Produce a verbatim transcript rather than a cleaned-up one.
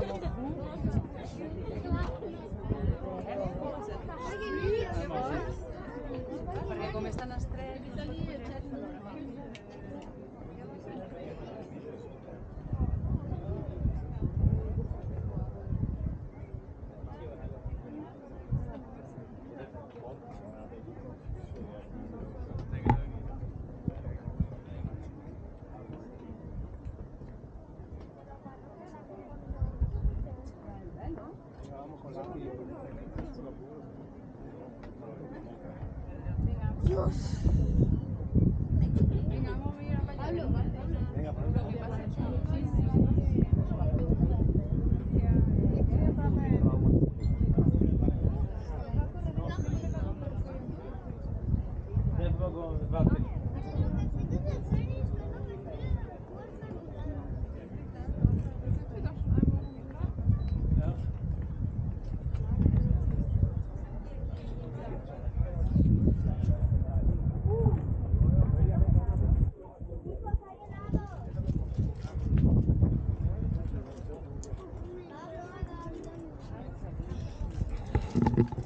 Perquè com és tan estret... Dios. Venga, vamos a ir a Pablo. Venga, Pablo. Thank you.